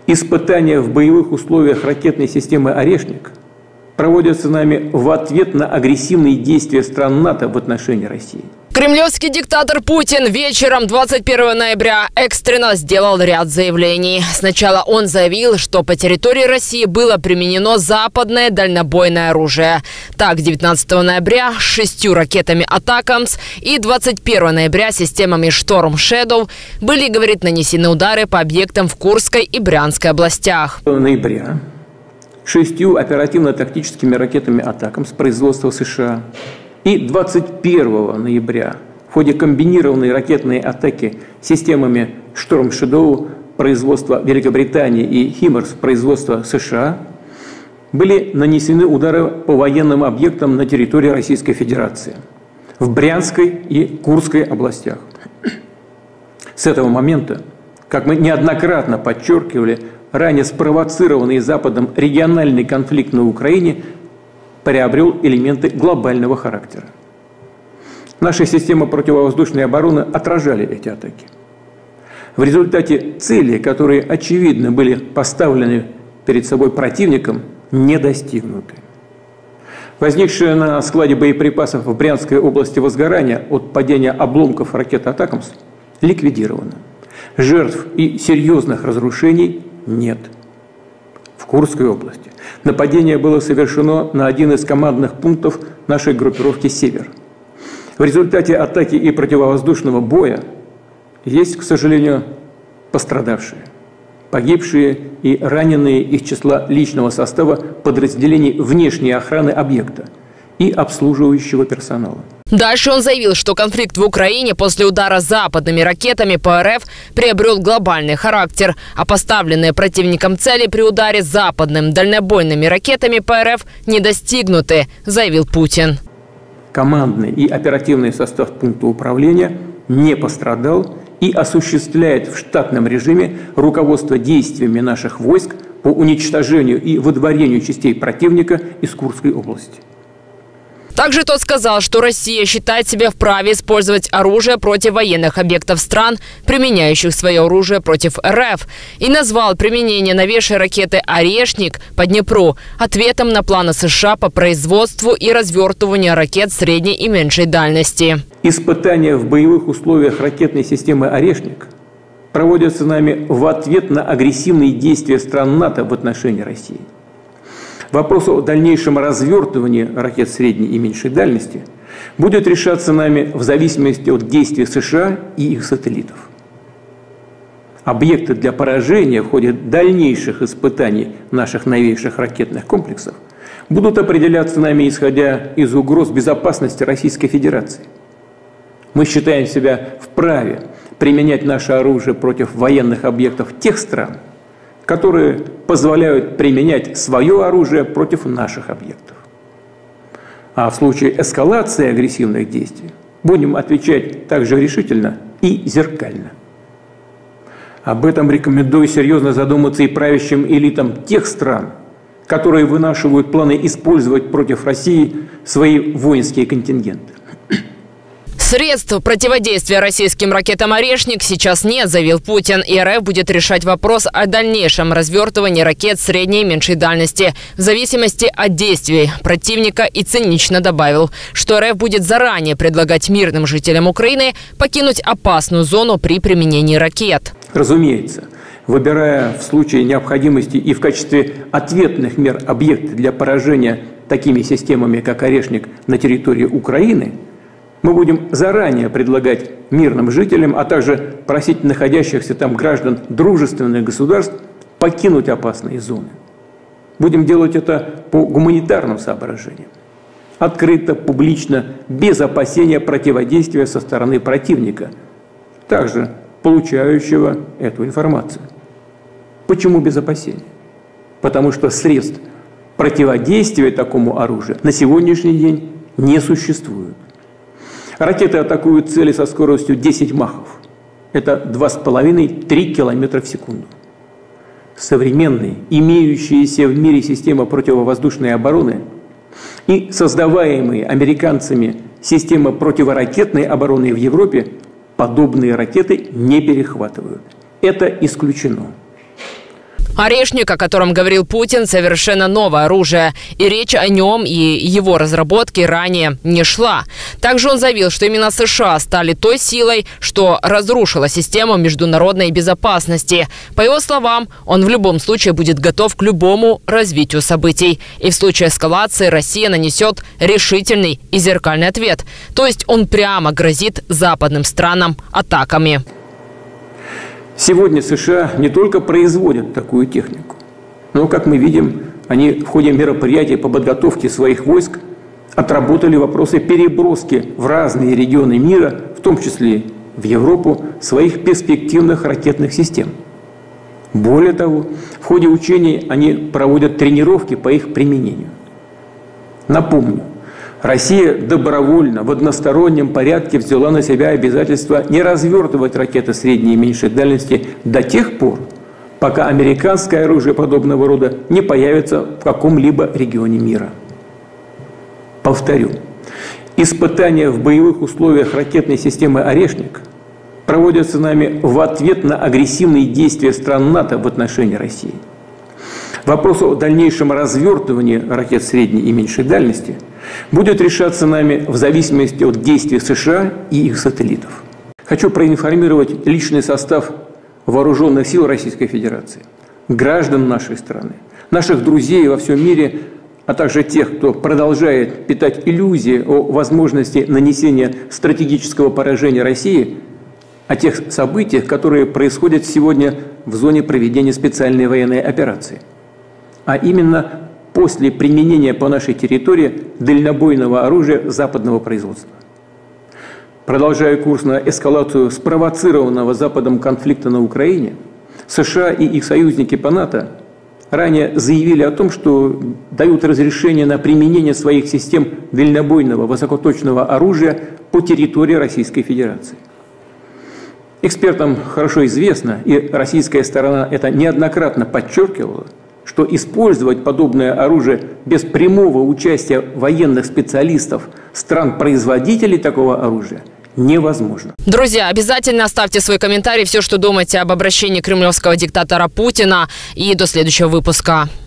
Испытания в боевых условиях ракетной системы «Орешник» проводятся нами в ответ на агрессивные действия стран НАТО в отношении России. Кремлевский диктатор Путин вечером 21 ноября экстренно сделал ряд заявлений. Сначала он заявил, что по территории России было применено западное дальнобойное оружие. Так, 19 ноября 6 ракетами «Атакамс» и 21 ноября системами «Шторм Шэдоу» были, говорит, нанесены удары по объектам в Курской и Брянской областях. Ноября 6 оперативно-тактическими ракетами «Атакамс» производства США и 21 ноября в ходе комбинированной ракетной атаки системами «Шторм Шэдоу» производства Великобритании и «Химмерс» производства США были нанесены удары по военным объектам на территории Российской Федерации в Брянской и Курской областях. С этого момента, как мы неоднократно подчеркивали, ранее спровоцированный Западом региональный конфликт на Украине приобрел элементы глобального характера. Наши системы противовоздушной обороны отражали эти атаки. В результате цели, которые очевидно были поставлены перед собой противником, не достигнуты. Возникшее на складе боеприпасов в Брянской области возгорание от падения обломков ракеты «Атакамс» ликвидировано. Жертв и серьезных разрушений нет. В Курской области нападение было совершено на один из командных пунктов нашей группировки «Север». В результате атаки и противовоздушного боя есть, к сожалению, пострадавшие, погибшие и раненые из числа личного состава подразделений внешней охраны объекта и обслуживающего персонала. Дальше он заявил, что конфликт в Украине после удара западными ракетами по РФ приобрел глобальный характер, а поставленные противником цели при ударе западными дальнобойными ракетами по РФ не достигнуты, заявил Путин. Командный и оперативный состав пункта управления не пострадал и осуществляет в штатном режиме руководство действиями наших войск по уничтожению и выдворению частей противника из Курской области. Также тот сказал, что Россия считает себя вправе использовать оружие против военных объектов стран, применяющих свое оружие против РФ, и назвал применение новейшей ракеты «Орешник» по Днепру ответом на планы США по производству и развертыванию ракет средней и меньшей дальности. Испытания в боевых условиях ракетной системы «Орешник» проводятся нами в ответ на агрессивные действия стран НАТО в отношении России. Вопрос о дальнейшем развертывании ракет средней и меньшей дальности будет решаться нами в зависимости от действий США и их сателлитов. Объекты для поражения в ходе дальнейших испытаний наших новейших ракетных комплексов будут определяться нами, исходя из угроз безопасности Российской Федерации. Мы считаем себя вправе применять наше оружие против военных объектов тех стран, которые позволяют применять свое оружие против наших объектов. А в случае эскалации агрессивных действий будем отвечать также решительно и зеркально. Об этом рекомендую серьезно задуматься и правящим элитам тех стран, которые вынашивают планы использовать против России свои воинские контингенты. Средств противодействия российским ракетам «Орешник» сейчас нет, заявил Путин. И РФ будет решать вопрос о дальнейшем развертывании ракет средней и меньшей дальности в зависимости от действий противника, и цинично добавил, что РФ будет заранее предлагать мирным жителям Украины покинуть опасную зону при применении ракет. Разумеется, выбирая в случае необходимости и в качестве ответных мер объекты для поражения такими системами, как «Орешник», на территории Украины, мы будем заранее предлагать мирным жителям, а также просить находящихся там граждан дружественных государств покинуть опасные зоны. Будем делать это по гуманитарным соображениям. Открыто, публично, без опасения противодействия со стороны противника, также получающего эту информацию. Почему без опасения? Потому что средств противодействия такому оружию на сегодняшний день не существует. Ракеты атакуют цели со скоростью 10 махов. Это 2,5-3 км в секунду. Современные, имеющиеся в мире системы противовоздушной обороны и создаваемые американцами системы противоракетной обороны в Европе подобные ракеты не перехватывают. Это исключено. Орешник, о котором говорил Путин, совершенно новое оружие. И речь о нем и его разработке ранее не шла. Также он заявил, что именно США стали той силой, что разрушила систему международной безопасности. По его словам, он в любом случае будет готов к любому развитию событий. И в случае эскалации Россия нанесет решительный и зеркальный ответ. То есть он прямо грозит западным странам атаками. Сегодня США не только производят такую технику, но, как мы видим, они в ходе мероприятий по подготовке своих войск отработали вопросы переброски в разные регионы мира, в том числе в Европу, своих перспективных ракетных систем. Более того, в ходе учений они проводят тренировки по их применению. Напомню, Россия добровольно в одностороннем порядке взяла на себя обязательство не развертывать ракеты средней и меньшей дальности до тех пор, пока американское оружие подобного рода не появится в каком-либо регионе мира. Повторю, испытания в боевых условиях ракетной системы «Орешник» проводятся нами в ответ на агрессивные действия стран НАТО в отношении России. Вопрос о дальнейшем развертывании ракет средней и меньшей дальности будет решаться нами в зависимости от действий США и их сателлитов. Хочу проинформировать личный состав вооруженных сил Российской Федерации, граждан нашей страны, наших друзей во всем мире, а также тех, кто продолжает питать иллюзии о возможности нанесения стратегического поражения России, о тех событиях, которые происходят сегодня в зоне проведения специальной военной операции. А именно после применения по нашей территории дальнобойного оружия западного производства. Продолжая курс на эскалацию спровоцированного Западом конфликта на Украине, США и их союзники по НАТО ранее заявили о том, что дают разрешение на применение своих систем дальнобойного высокоточного оружия по территории Российской Федерации. Экспертам хорошо известно, и российская сторона это неоднократно подчеркивала, что использовать подобное оружие без прямого участия военных специалистов стран-производителей такого оружия невозможно. Друзья, обязательно оставьте свой комментарий, все, что думаете об обращении кремлевского диктатора Путина. И до следующего выпуска.